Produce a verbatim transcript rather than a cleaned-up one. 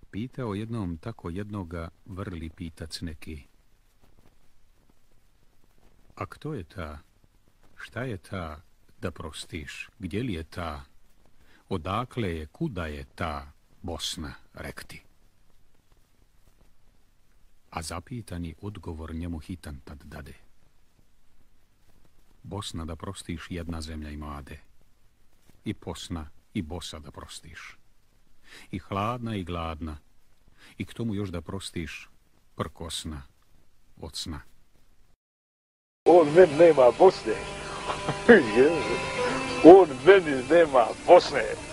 Pitao jednom tako jednoga vrli pitac neki. A kto je ta? Šta je ta da prostiš? Gdje li je ta? Odakle je, kuda je ta Bosna, rekti? A zapitani odgovor njemu hitan tad dade. Bosna da prostiš jedna zemlja imade. I posna i bosa da prostiš. I hladna i gladna. I k tomu još da prostiš prkosna od sna. On meni nema Bosne. On meni nema Bosne.